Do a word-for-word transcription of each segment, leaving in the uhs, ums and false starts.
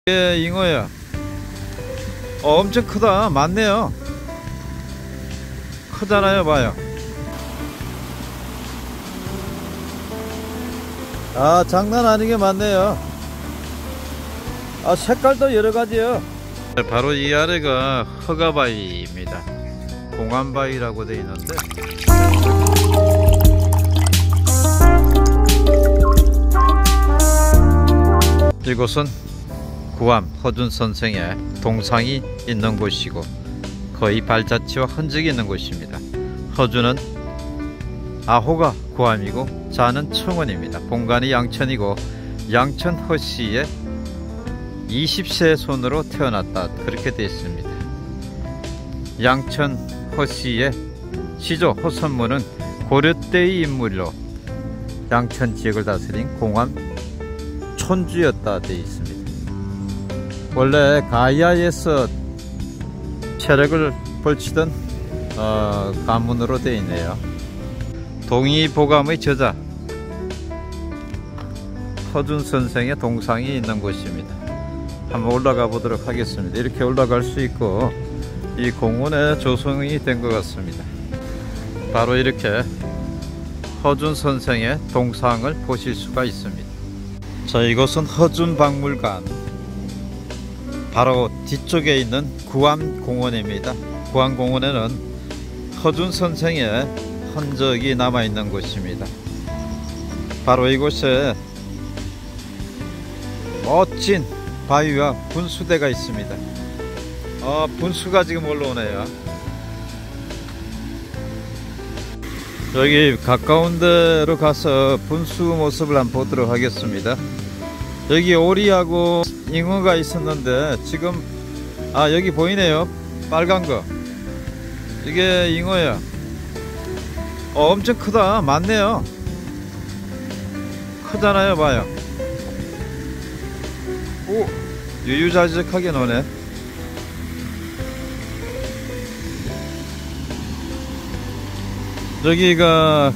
예, 잉어야. 어, 엄청 크다. 많네요. 크잖아요. 봐요. 아, 장난 아니게 많네요. 아, 색깔도 여러가지요. 바로 이 아래가 허가바위입니다. 공암바위라고 되어 있는데, 이곳은 구암 허준 선생의 동상이 있는 곳이고 거의 발자취와 흔적이 있는 곳입니다. 허준은 아호가 구암이고 자는 청원입니다. 본관이 양천이고 양천 허씨의 이십 세 손으로 태어났다, 그렇게 되어 있습니다. 양천 허씨의 시조 허선무는 고려 때의 인물로 양천 지역을 다스린 공암 촌주였다 되어 있습니다. 원래 가야에서 체력을 벌치던 어, 가문으로 되어 있네요. 동의보감의 저자 허준 선생의 동상이 있는 곳입니다. 한번 올라가 보도록 하겠습니다. 이렇게 올라갈 수 있고 이 공원에 조성이 된 것 같습니다. 바로 이렇게 허준 선생의 동상을 보실 수가 있습니다. 자, 이곳은 허준 박물관 바로 뒤쪽에 있는 구암공원입니다. 구암공원에는 허준 선생의 흔적이 남아있는 곳입니다. 바로 이곳에 멋진 바위와 분수대가 있습니다. 어, 분수가 지금 올라오네요. 여기 가까운 데로 가서 분수 모습을 한번 보도록 하겠습니다. 여기 오리하고 잉어가 있었는데 지금 아 여기 보이네요. 빨간 거 이게 잉어야. 어, 엄청 크다. 많네요. 크잖아요. 봐요. 오, 유유자적하게 노네. 여기가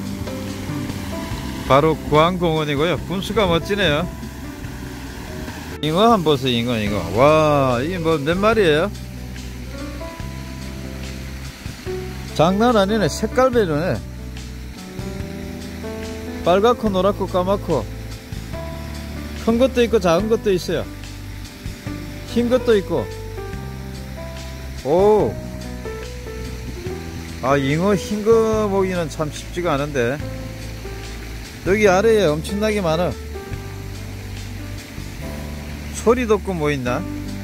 바로 구암공원이고요. 분수가 멋지네요. 잉어 한번 보세요. 잉어 잉어. 와, 이게 뭐 몇 마리예요? 장난 아니네. 색깔별로네. 빨갛고 노랗고 까맣고 큰 것도 있고 작은 것도 있어요. 흰 것도 있고. 오, 아, 잉어 흰 거 보기는 참 쉽지가 않은데 여기 아래에 엄청나게 많아. 소리 돋고 뭐 있나?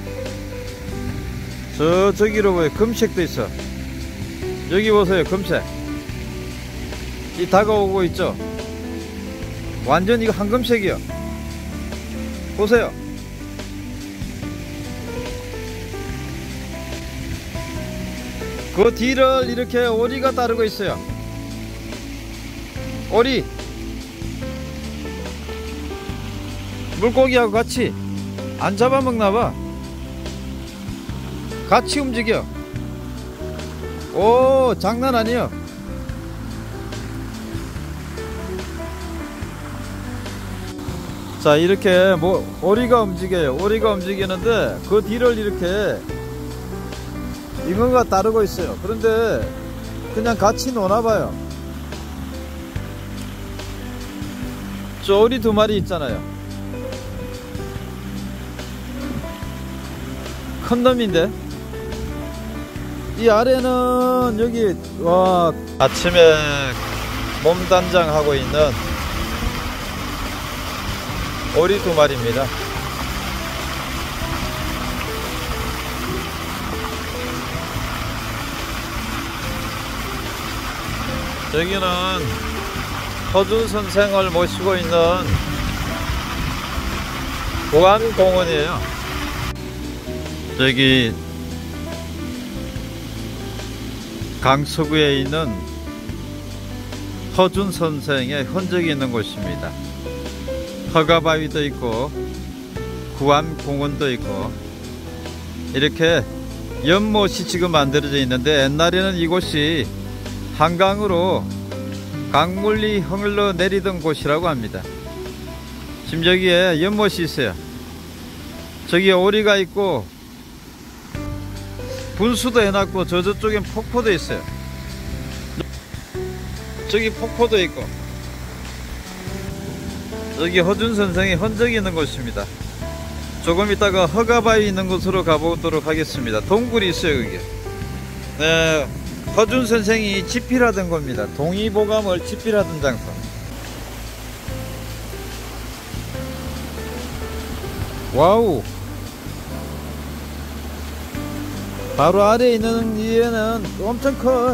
저 저기로 보여. 금색도 있어. 여기 보세요. 금색 이 다가오고 있죠. 완전 이거 황금색이요. 보세요. 그 뒤를 이렇게 오리가 따르고 있어요. 오리 물고기하고 같이 안 잡아먹나봐. 같이 움직여. 오, 장난 아니에요. 자, 이렇게 뭐 오리가 움직여요. 오리가 움직이는데 그 뒤를 이렇게 잉어가 따르고 있어요. 그런데 그냥 같이 노나봐요. 저 오리 두 마리 있잖아요. 큰 놈인데 이 아래는 여기 와 아침에 몸단장 하고 있는 오리 두 마리입니다. 여기는 허준 선생을 모시고 있는 구암공원이에요. 여기 강서구에 있는 허준 선생의 흔적이 있는 곳입니다. 허가바위도 있고 구암공원도 있고 이렇게 연못이 지금 만들어져 있는데 옛날에는 이곳이 한강으로 강물이 흘러 내리던 곳이라고 합니다. 지금 여기에 연못이 있어요. 저기 오리가 있고 분수도 해놨고 저 저쪽엔 폭포도 있어요. 저기 폭포도 있고 여기 허준 선생의 흔적이 있는 곳입니다. 조금 있다가 허가바위 있는 곳으로 가보도록 하겠습니다. 동굴이 있어요. 그게 네, 허준 선생이 집필하던 겁니다. 동의보감을 집필하던 장소. 와우, 바로 아래에 있는 이에는 엄청 커.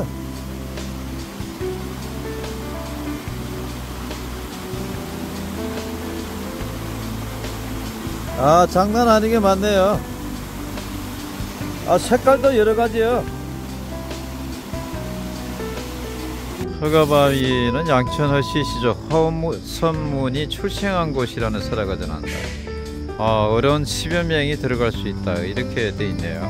아, 장난 아니게 많네요. 아, 색깔도 여러가지요. 허가바위는 양천 허씨시족 허선문이 출생한 곳이라는 설화가 전한다. 아, 어려운 십여 명이 들어갈 수 있다, 이렇게 돼 있네요.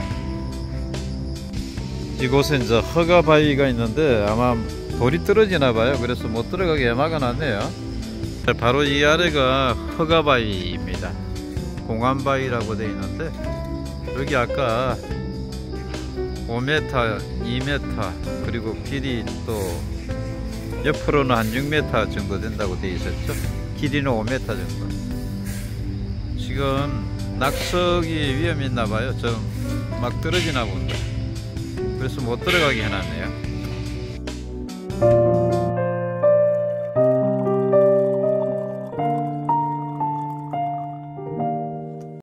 이곳에 이제 허가바위가 있는데 아마 돌이 떨어지나봐요. 그래서 못 들어가게 막아 놨네요. 바로 이 아래가 허가바위입니다. 공안바위라고 되어 있는데 여기 아까 오 미터, 이 미터 그리고 길이 또 옆으로는 한 육 미터 정도 된다고 되어 있었죠. 길이는 오 미터 정도. 지금 낙석이 위험이 있나봐요. 좀 막 떨어지나 본다. 그래서 못 들어가게 해놨네요.